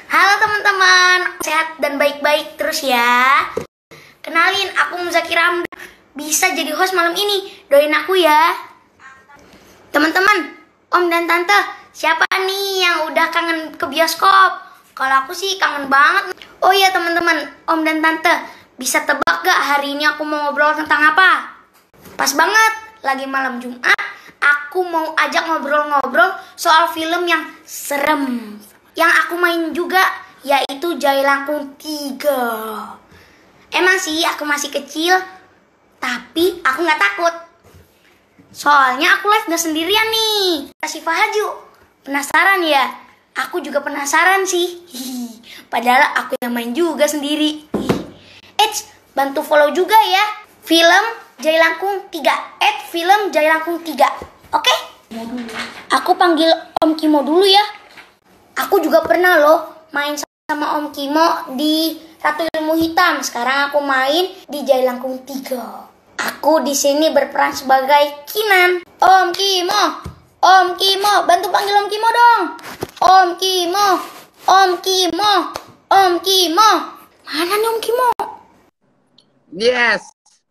Halo teman-teman, sehat dan baik-baik terus ya. Kenalin, aku Muzaki Ramdan. Bisa jadi host malam ini, doain aku ya. Teman-teman, om dan tante, siapa nih yang udah kangen ke bioskop? Kalau aku sih kangen banget. Oh iya teman-teman, om dan tante, bisa tebak gak hari ini aku mau ngobrol tentang apa? Pas banget, lagi malam Jumat, aku mau ajak ngobrol-ngobrol soal film yang serem. Yang aku main juga, yaitu Jailangkung 3. Emang sih aku masih kecil, tapi aku gak takut. Soalnya aku live gak sendirian nih. Kasih Fahaju, penasaran ya? Aku juga penasaran sih. Padahal aku yang main juga sendiri. Bantu follow juga ya film Jailangkung 3. Film Jailangkung 3. Oke? Aku panggil Om Kimo dulu ya. Aku juga pernah loh main sama Om Kimo di Ratu Ilmu Hitam. Sekarang aku main di Jailangkung 3. Aku di sini berperan sebagai Kinan. Om Kimo, bantu panggil Om Kimo dong. Om Kimo. Mana nih Om Kimo? Yes.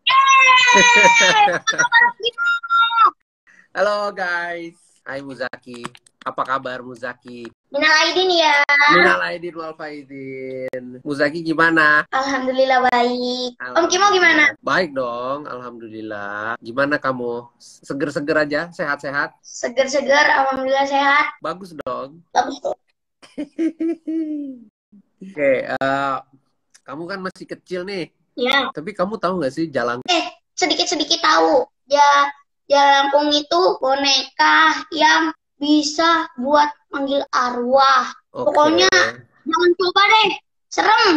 Halo guys, Hai Muzaki. Apa kabar Muzaki? Minal Aidin ya. Minal Aidin wal Faizin. Muzaki gimana? Alhamdulillah baik. Om Kimo gimana? Baik dong, alhamdulillah. Gimana kamu? Seger-seger aja, sehat-sehat? Seger-seger, alhamdulillah sehat. Bagus dong. Bagus tuh. Oke, kamu kan masih kecil nih. Ya. Tapi kamu tahu nggak sih Sedikit-sedikit tahu. Ya, Jailangkung itu boneka yang bisa buat manggil arwah. Oke. Pokoknya jangan coba deh, serem.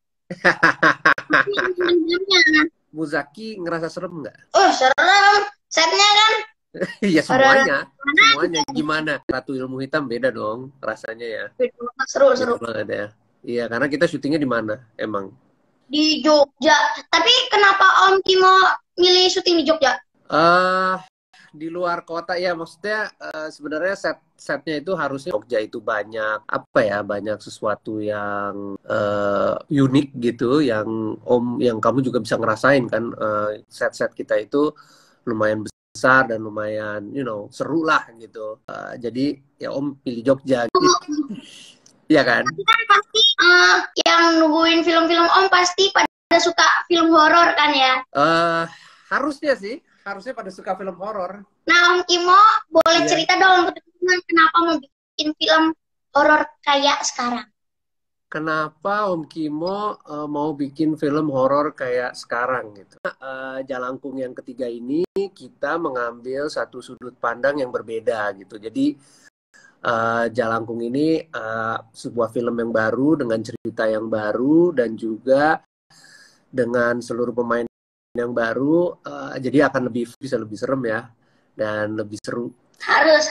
Muzaki ngerasa serem nggak? Serem. Setnya kan? Iya semuanya. Gimana? Ratu Ilmu Hitam beda dong rasanya ya. Seru. Beda banget ya. Iya, karena kita syutingnya di mana emang? Di Jogja. Tapi kenapa Om Kimo milih syuting di Jogja? Di luar kota ya, maksudnya sebenarnya setnya itu harusnya Jogja itu banyak banyak sesuatu yang unik gitu, yang kamu juga bisa ngerasain kan. Set kita itu lumayan besar dan lumayan seru lah gitu. Jadi ya Om pilih Jogja gitu. Iya kan? Tapi kan pasti yang nungguin film-film Om pasti pada suka film horor kan ya? Harusnya pada suka film horor. Nah Om Kimo boleh cerita dong ke teman-teman kenapa mau bikin film horor kayak sekarang? Kenapa Om Kimo mau bikin film horor kayak sekarang gitu? Jailangkung yang ketiga ini kita mengambil satu sudut pandang yang berbeda gitu. Jadi Jailangkung ini sebuah film yang baru dengan cerita yang baru dan juga dengan seluruh pemain yang baru, jadi akan bisa lebih serem ya dan lebih seru. Harus.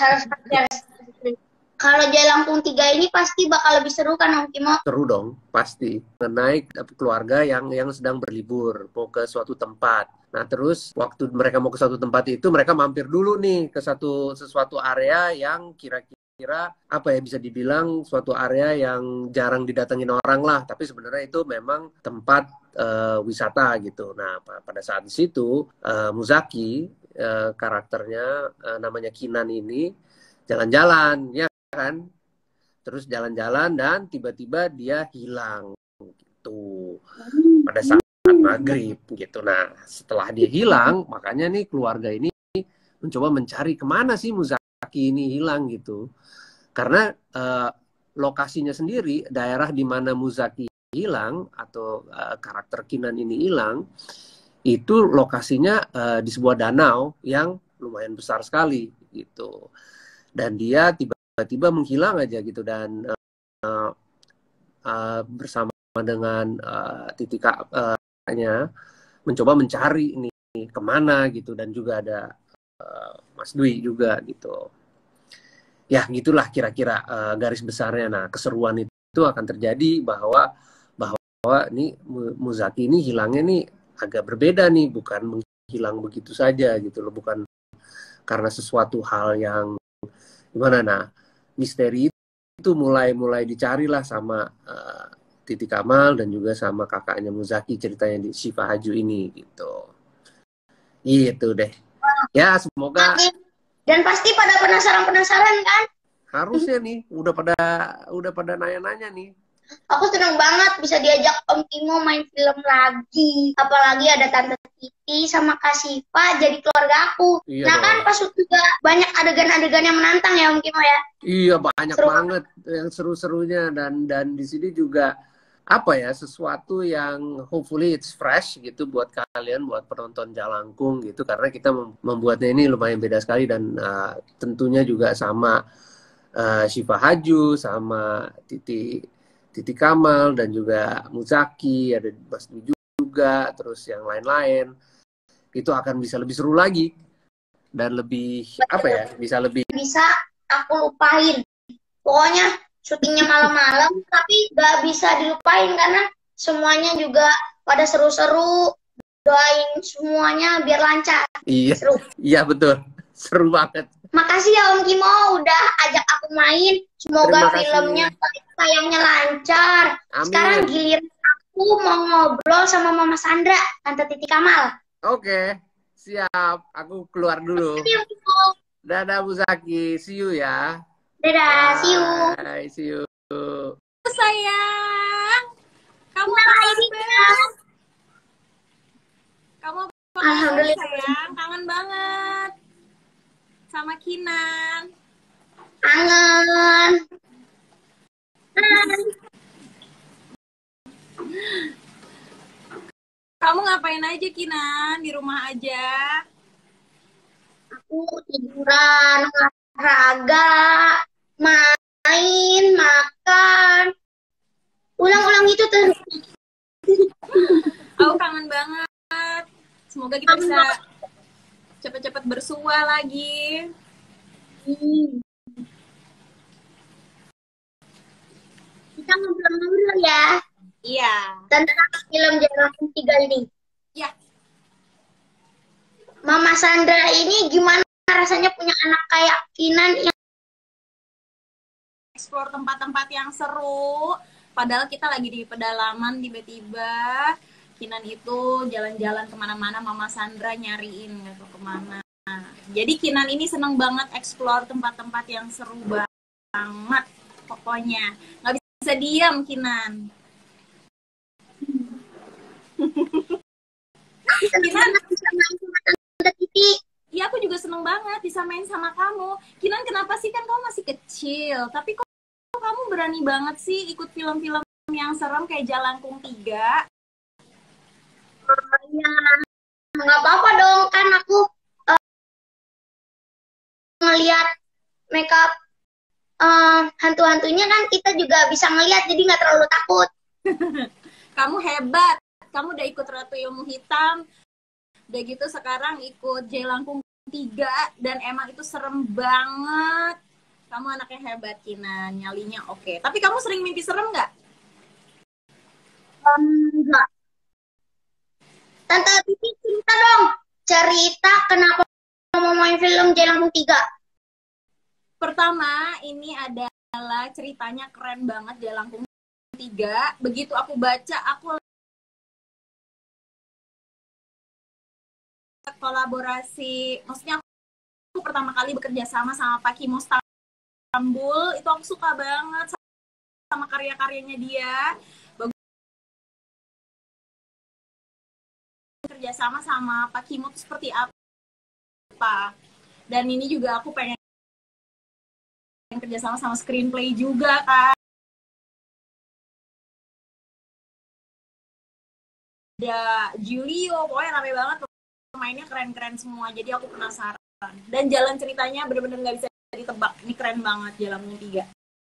Kalau Jailangkung 3 ini pasti bakal lebih seru kan Om Kimo? Seru dong, pasti. Mengenai keluarga yang sedang berlibur mau ke suatu tempat. Nah terus waktu mereka mau ke suatu tempat itu mereka mampir dulu nih ke sesuatu area yang kira-kira bisa dibilang suatu area yang jarang didatengin orang lah, tapi sebenarnya itu memang tempat wisata gitu. Nah pada saat di situ Muzaki karakternya namanya Kinan ini jalan-jalan ya kan, terus jalan-jalan dan tiba-tiba dia hilang gitu pada saat maghrib gitu. Nah setelah dia hilang, makanya nih keluarga ini mencoba mencari kemana sih Muzaki ini hilang gitu. Karena lokasinya sendiri, daerah di mana Muzaki hilang atau karakter Kinan ini hilang, itu lokasinya di sebuah danau yang lumayan besar sekali gitu. Dan dia tiba-tiba menghilang aja gitu, dan bersama dengan Titikanya mencoba mencari ini kemana gitu, dan juga ada Mas Dwi juga gitu. Ya gitulah kira-kira garis besarnya. Nah keseruan itu akan terjadi bahwa ini Muzaki ini hilangnya nih agak berbeda nih, bukan menghilang begitu saja gitu loh, bukan karena sesuatu hal yang gimana. Nah misteri itu mulai dicarilah sama Titi Kamal dan juga sama kakaknya Muzaki, ceritanya di Syifa Haju ini gitu. Gitu deh. Ya, semoga. Dan pasti pada penasaran kan? Harusnya nih, udah pada nanya-nanya nih. Aku senang banget bisa diajak Om Kimo main film lagi. Apalagi ada Tante Titi sama Kak Syifa jadi keluarga aku. Iya nah dong. Kan pas juga banyak adegan-adegan yang menantang ya Om Kimo ya. Iya, banyak Seru banget yang seru-serunya, dan di sini juga apa ya, sesuatu yang hopefully it's fresh gitu buat kalian, buat penonton Jalangkung gitu, karena kita membuatnya ini lumayan beda sekali, dan tentunya juga sama Syifa Haju, sama Titi Kamal, dan juga Muzaki, ada Mas Dwi juga, terus yang lain-lain. Itu akan bisa lebih seru lagi dan lebih apa ya, bisa aku lupain. Pokoknya syutingnya malam-malam tapi gak bisa dilupain karena semuanya juga pada seru-seru. Doain semuanya biar lancar. Iya, seru. Iya betul, seru banget. Makasih ya Om Kimo udah ajak aku main. Semoga filmnya tayangnya lancar. Amin. Sekarang giliran aku mau ngobrol sama Mama Sandra, Tante Titi Kamal. Oke, siap. Aku keluar dulu. Makasih Om Kimo. Dadah Muzaki, see you ya. Dadah, see you. Bye, see you. Sayang, kamu apa kabar? Kamu apa kabar Alhamdulillah sayang? Kangen banget sama Kinan. Kangen. Kamu ngapain aja Kinan? Di rumah aja? Aku tiduran, olahraga, main, makan, ulang-ulang gitu terus. Aku kangen banget. Semoga kita bisa cepet-cepet bersua lagi. Kita ngobrol-ngobrol ya. Iya. Tentang film Jalangkung 3 ini. Ya. Mama Sandra ini gimana rasanya punya anak kayak Kinan yang Explore tempat-tempat yang seru. Padahal kita lagi di pedalaman, tiba-tiba Kinan itu jalan-jalan kemana-mana, Mama Sandra nyariin gitu kemana. Jadi Kinan ini seneng banget explore tempat-tempat yang seru banget. Pokoknya nggak bisa diam Kinan. Kinan bisa main sama Tante Titi. Iya, aku juga seneng banget bisa main sama kamu. Kinan, kenapa sih, kan kamu masih kecil, tapi kok kamu berani banget sih ikut film-film yang serem kayak Jalangkung 3? Ya, nggak apa-apa dong, kan aku ngelihat makeup hantu-hantunya kan kita juga bisa ngelihat, jadi nggak terlalu takut. Kamu hebat, kamu udah ikut Ratu Ilmu Hitam, udah gitu sekarang ikut Jalangkung 3, dan emang itu serem banget. Kamu anaknya hebat, Kinan, nyalinya oke. Tapi kamu sering mimpi serem nggak? Enggak. Tante Titi cerita dong, cerita kenapa mau main film Jalangkung 3. Pertama, ini adalah ceritanya keren banget Jalangkung 3. Begitu aku baca, aku kolaborasi, maksudnya aku pertama kali bekerja sama Pak Kimo Stambul, itu aku suka banget sama karya-karyanya dia. Bagus kerja sama Pak Kimo itu seperti apa. Dan ini juga aku pengen kerja sama screenplay juga kan. Ada Julio, pokoknya rame banget, pemainnya keren-keren semua, jadi aku penasaran. Dan jalan ceritanya bener-bener gak bisa ditebak, ini keren banget Jalangkung 3.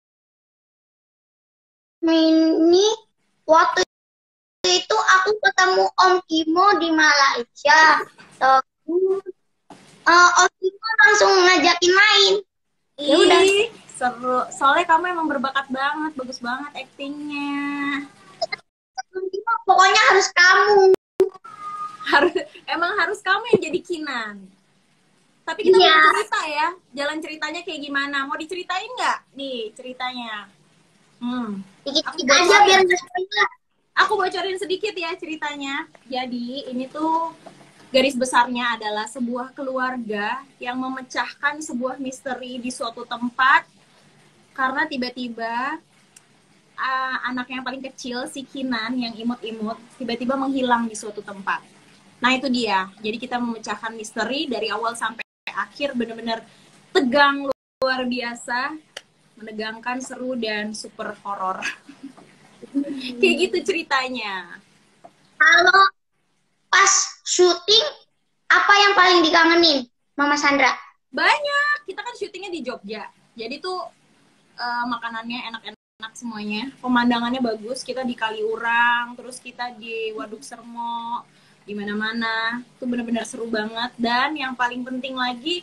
Ini waktu itu aku ketemu Om Kimo di Malaysia. Terus Om Kimo langsung ngajakin main. Ya udah. Seru, soalnya kamu emang berbakat banget, bagus banget aktingnya. Pokoknya harus kamu. Emang harus kamu yang jadi Kinan. Tapi kita Iya. mau cerita ya, jalan ceritanya kayak gimana? Mau diceritain nggak nih ceritanya? Dikit-dikit aja biar nggak spoiler. Aku bocorin sedikit ya ceritanya. Jadi ini tuh garis besarnya adalah sebuah keluarga yang memecahkan sebuah misteri di suatu tempat karena tiba-tiba anak yang paling kecil, si Kinan yang imut-imut, tiba-tiba menghilang di suatu tempat. Nah itu dia. Jadi kita memecahkan misteri dari awal sampai akhir, benar-benar tegang luar biasa, menegangkan, seru, dan super horor. Kayak gitu ceritanya. Kalau pas syuting, apa yang paling dikangenin, Mama Sandra? Banyak. Kita kan syutingnya di Jogja. Jadi tuh makanannya enak-enak semuanya. Pemandangannya bagus. Kita di Kaliurang, terus kita di Waduk Sermo, di mana-mana. Itu benar-benar seru banget. Dan yang paling penting lagi,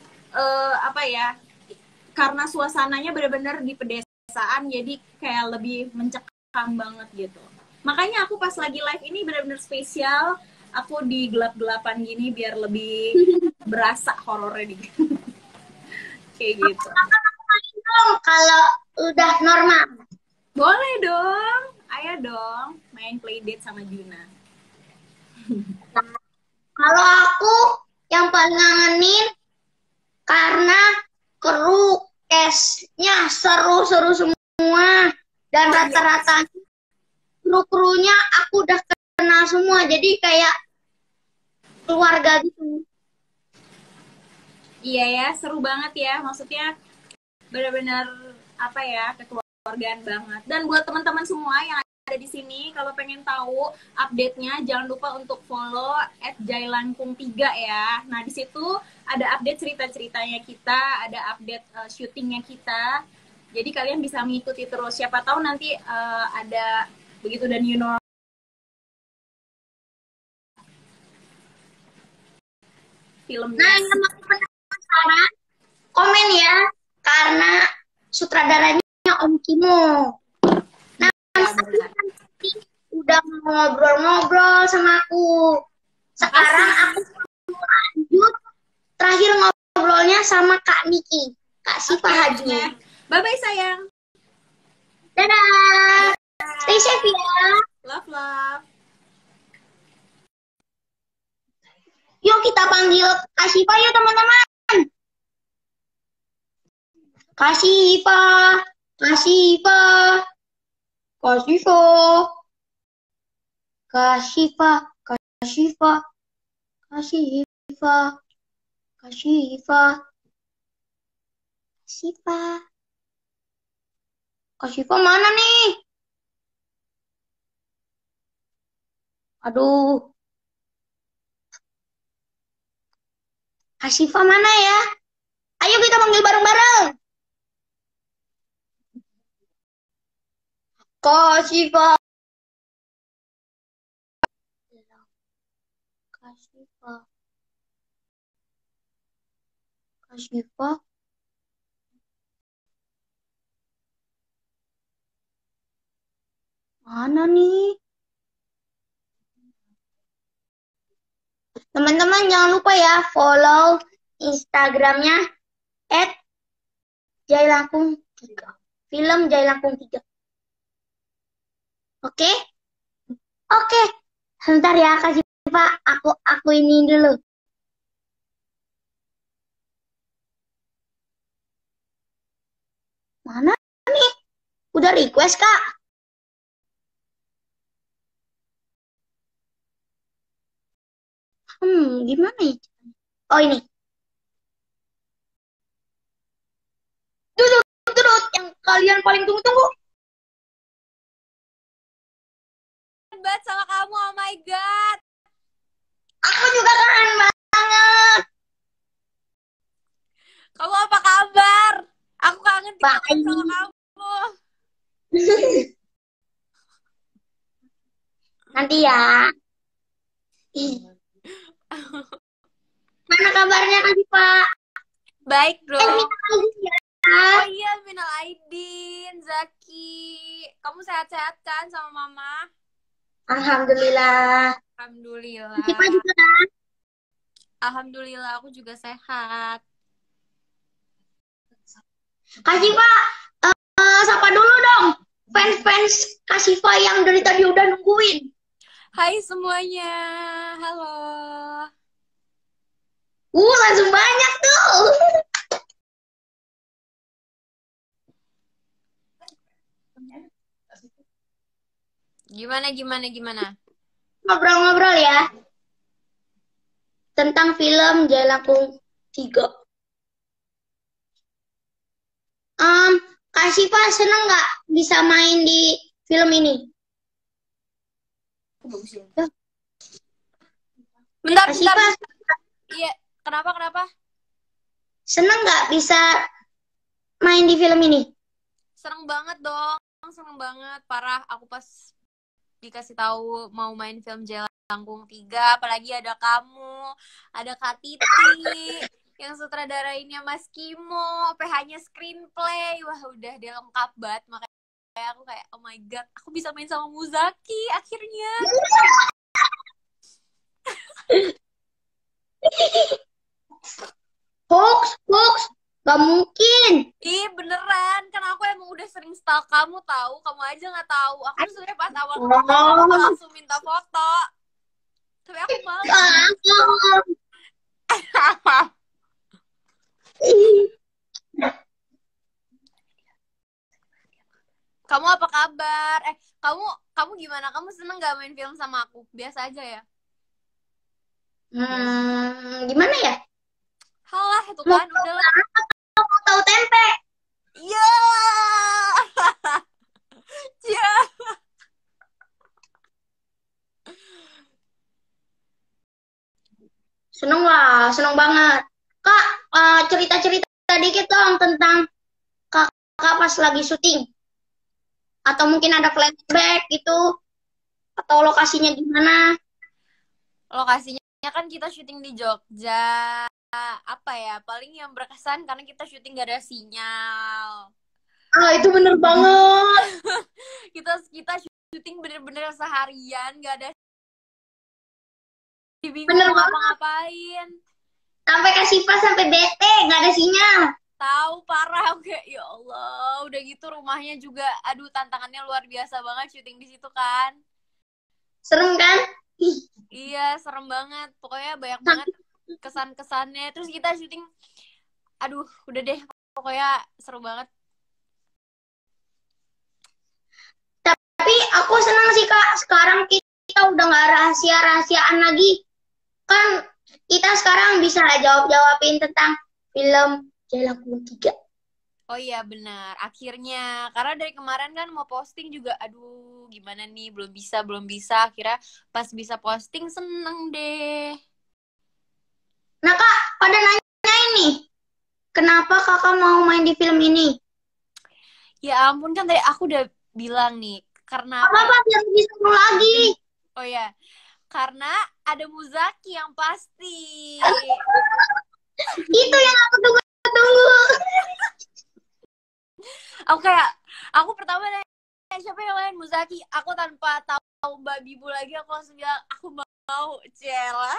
karena suasananya benar-benar di pedesaan, jadi kayak lebih mencekam banget gitu. Makanya aku pas lagi live ini benar-benar spesial. Aku di gelap-gelapan gini biar lebih berasa horornya nih. Kayak gitu. Kalau udah normal. Boleh dong. Ayo dong main playdate sama Juna. Kalau aku yang paling ngangenin karena kru cast-nya seru-seru semua, dan rata-rata kru-krunya aku udah kenal semua, jadi kayak keluarga gitu. Iya ya, seru banget ya. Maksudnya benar-benar kekeluargaan banget. Dan buat teman-teman semua yang ada di sini, kalau pengen tahu update-nya, jangan lupa untuk follow @jailangkung3 ya. Nah, di situ ada update cerita-ceritanya kita, ada update syutingnya kita. Jadi kalian bisa mengikuti terus. Siapa tahu nanti ada begitu dan you know filmnya. Nah, yang mau penasaran, komen ya, karena sutradaranya Om Kimo. Nah, udah ngobrol-ngobrol sama aku. Sekarang aku lanjut terakhir ngobrolnya sama Kak Niki, Kak Siva Haji. Bye-bye sayang. Dadah. Stay safe ya. Love. Yuk kita panggil Kak Siva yuk teman-teman. Kak Siva, Kak Siva, Kak Siva, Kak Siva, Kak Siva, Kak Siva, Kak Siva, Siva, Kak Siva mana nih? Aduh, Kak Siva mana ya? Ayo kita panggil bareng-bareng. Kak Siva. Kak Siva. Kak Siva. Mana nih? Teman-teman jangan lupa ya follow Instagramnya @jailangkung3. Film Jailangkung 3. Oke? Oke. Sebentar ya Kak Siva, aku ini dulu. Mana nih? Udah request, Kak? Gimana ya? Oh, ini. Duduk, yang kalian paling tunggu-tunggu. Banget sama kamu, oh my god. Aku juga kangen banget. Kamu apa kabar? Aku kangen Bye. sama kamu. Nanti ya. Mana kabarnya Kak Siva? Baik, bro. Ya. Oh iya, minal aidin, Zaki. Kamu sehat-sehat kan sama mama? Alhamdulillah. Alhamdulillah. Siva juga kan? Alhamdulillah aku juga sehat. Kak Siva, sapa dulu dong. Fans-fans Kak Siva yang dari tadi udah nungguin. Hai semuanya, halo. Langsung banyak tuh. Gimana? Ngobrol-ngobrol ya tentang film Jelangkung 3. Kak Siva seneng nggak bisa main di film ini? Bentar. Kak Siva Iya, kenapa? seneng nggak bisa main di film ini? Seneng banget dong, seneng banget. Parah, aku pas dikasih tahu mau main film Jelangkung 3, apalagi ada kamu, ada Kak Titi, yang sutradarainnya Mas Kimo, PH-nya screenplay. Wah, udah dia lengkap banget. Makanya aku kayak, oh my god, aku bisa main sama Muzaki akhirnya. Hoax, gak mungkin. Ih, beneran. Kan aku emang udah sering stalk kamu tahu. Kamu aja nggak tahu. Aku tuh sebenarnya pas awal ketemu aku langsung minta foto. Tapi aku malu. Kamu apa kabar? Kamu gimana? Kamu seneng gak main film sama aku? Biasa aja ya? Gimana ya? Halah, itu kan udahlah. Mau tahu tempe. Iya. Iya. Seneng lah, seneng banget. Kak, cerita-cerita dikit dong tentang kakak pas lagi syuting. Atau mungkin ada flashback gitu. Atau lokasinya gimana. Lokasinya kan kita syuting di Jogja. Apa ya? Paling yang berkesan karena kita syuting gak ada sinyal. Itu bener banget. kita syuting bener-bener seharian, gak ada, bingung Bener mau banget. ngapa-ngapain. Sampai Kak Siva sampai bete, gak ada sinyal. Tahu, parah. Oke, ya Allah, udah gitu rumahnya juga, aduh, tantangannya luar biasa banget syuting di situ kan. Serem kan? Iya, serem banget. Pokoknya banyak banget kesan-kesannya. Terus kita syuting, aduh, udah deh, pokoknya seru banget. Tapi aku senang sih Kak, sekarang kita udah gak rahasia-rahasiaan lagi. Kan kita sekarang bisa jawab-jawabin tentang film Jelangkung 3. Oh iya, benar. Akhirnya, karena dari kemarin kan mau posting juga, aduh, gimana nih, belum bisa. Akhirnya pas bisa posting, seneng deh. Nah Kak, pada nanya ini, kenapa kakak mau main di film ini? Ya ampun, kan tadi aku udah bilang nih, karena Apa biar bisa lagi? oh ya, karena ada Muzaki yang pasti. Itu yang aku tunggu. Aku pertama nanya siapa yang lain, Muzaki. Aku tanpa tahu Mbak Bibu lagi, aku langsung bilang aku mau. Cela.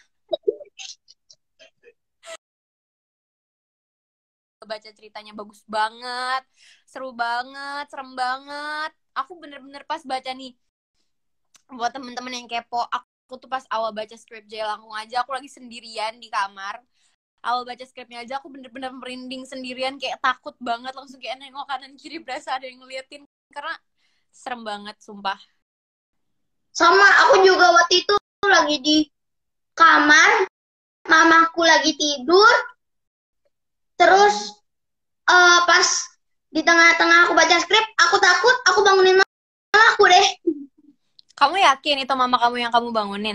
Baca ceritanya bagus banget, seru banget, serem banget. Aku bener-bener pas baca nih, buat temen-temen yang kepo, aku tuh pas awal baca skrip Jelangkung aja, aku lagi sendirian di kamar. Awal baca skripnya aja aku bener-bener merinding sendirian, kayak takut banget, langsung kayak nengok kanan kiri berasa ada yang ngeliatin, karena serem banget, sumpah. Sama, aku juga waktu itu lagi di kamar, mamaku lagi tidur, terus pas di tengah-tengah aku baca skrip, aku takut, aku bangunin mamaku deh. Kamu yakin itu mama kamu yang kamu bangunin?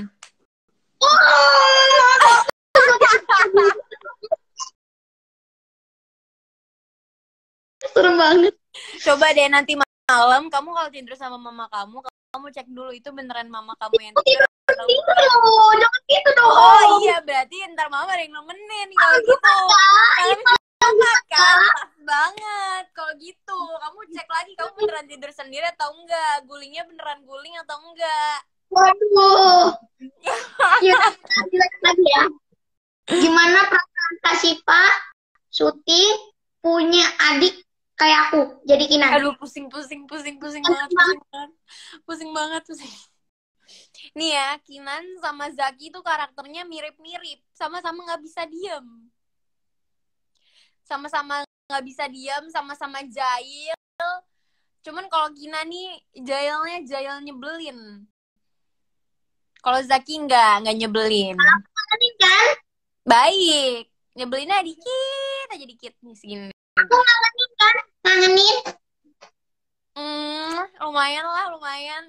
Serem banget. Coba deh nanti malam kamu kalau tidur sama mama kamu cek dulu itu beneran mama kamu yang tidur. Jangan gitu dong. Oh iya, berarti ntar mama ada yang nemenin kalau gitu. Kalau kan pas banget. Kalau gitu kamu cek lagi kamu beneran tidur sendiri atau enggak, gulingnya beneran guling atau enggak. Waduh. Yuk, lagi ya. Gimana perasaan Kak Sipa syuting punya adik kayak aku jadi Kinan? Aduh, pusing banget, pusing banget. Nih ya, Kinan sama Zaki tuh karakternya mirip-mirip, sama-sama nggak bisa diem, sama-sama nggak bisa diem, sama-sama jahil. Cuman kalau Kinan nih jahilnya jahil nyebelin. Kalau Zaki nggak nyebelin. Ini kan Baik, nyebelinnya dikit aja dikit nih segini. aku ngangenin kan, ngangenin. Lumayan lah, lumayan.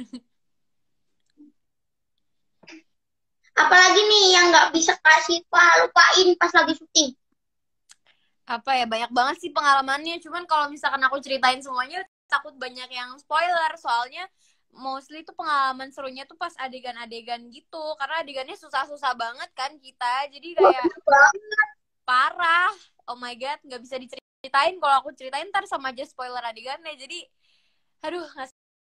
Apalagi nih yang nggak bisa Kak Sipa lupain pas lagi syuting. Apa ya, banyak banget sih pengalamannya. Cuman kalau misalkan aku ceritain semuanya, takut banyak yang spoiler. Soalnya mostly tuh pengalaman serunya tuh pas adegan-adegan gitu. Karena adegannya susah-susah banget kan kita. Jadi kayak parah. Oh my God, nggak bisa diceritain. Kalau aku ceritain ntar sama aja spoiler adegannya. Jadi, aduh, nggak.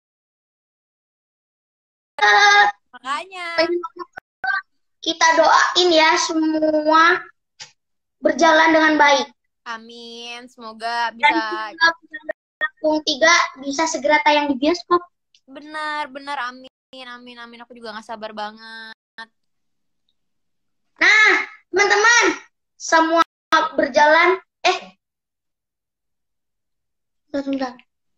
Makanya. Kita doain ya semua berjalan dengan baik. Amin, semoga Dan bisa. Lampung 3 bisa segera tayang di bioskop. Benar, amin. Aku juga nggak sabar banget. Nah, teman-teman, semua berjalan. Sebentar.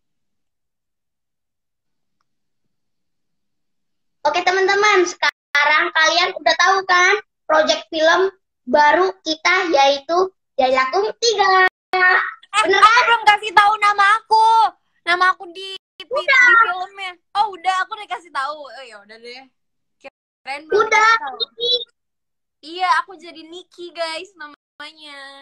Oke teman-teman, sekarang kalian udah tahu kan project film baru kita yaitu Jailangkung 3. Bener kan? Belum kasih tahu nama aku. Nama aku di filmnya. Oh, udah, aku udah kasih tahu. Oh ya udah deh. Keren belum? Udah. Iya, aku jadi Niki, guys, namanya.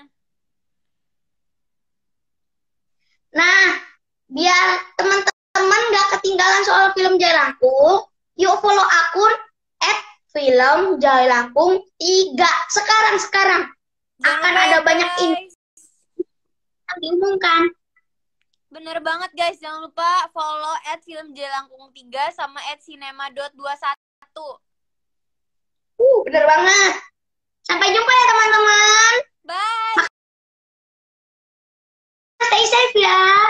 Nah, biar teman-teman gak ketinggalan soal film Jailangkung, yuk follow akun @filmjailangkung3 sekarang. Akan ada banyak info yang diumumkan. Bener banget, guys. Jangan lupa follow @filmjailangkung3 sama @cinema.21. Bener banget. Sampai jumpa ya teman-teman. Bye. Stay safe ya.